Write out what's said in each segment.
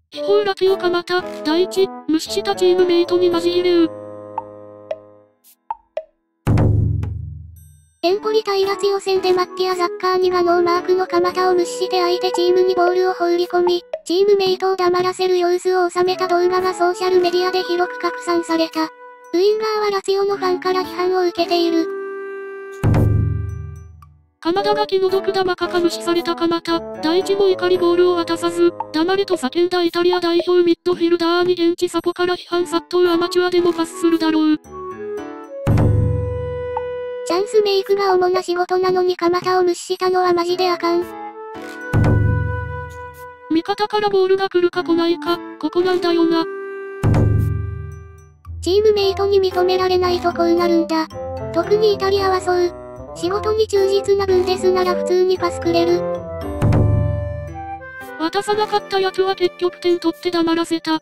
秘宝ラティオ蒲田、第一、無視したチームメイトにマジギレウ。 エンポリ対ラツィオ戦でマッティア・ザッカーニがノーマークの蒲田を無視して相手チームにボールを放り込み、チームメイトを黙らせる様子を収めた動画がソーシャルメディアで広く拡散された。ウィンガーはラツィオのファンから批判を受けている。 鎌田が気の毒だまかか無視された蒲田、第一も怒りボールを渡さず、黙れと叫んだイタリア代表ミッドフィルダーに現地サポから批判殺到。アマチュアでもパスするだろう。 チャンスメイクが主な仕事なのに蒲田を無視したのはマジであかん。 味方からボールが来るか来ないか、ここなんだよな。 チームメイトに認められないとこうなるんだ。特にイタリアはそう。仕事に忠実な分ですなら普通にパスくれる。 渡さなかったやつは結局点取って黙らせた。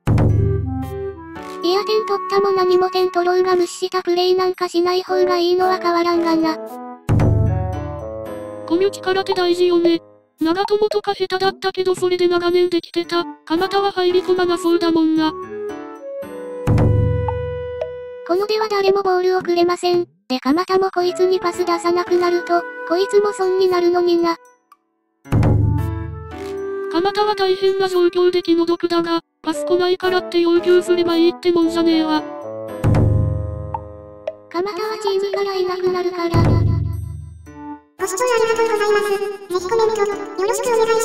いや点取ったも何も点取ろうが無視したプレイなんかしない方がいいのは変わらんがな。 コミュ力って大事よね。長友とか下手だったけどそれで長年できてた。蒲田は入り込まなそうだもんな。 このでは誰もボールをくれません。で蒲田もこいつにパス出さなくなると、こいつも損になるのにな。 蒲田は大変な状況で気の毒だが、パス来ないからって要求すればいいってもんじゃねえわ。 蒲田はチームからいなくなるから。 ご視聴ありがとうございます。ぜひコメント、よろしくお願いします。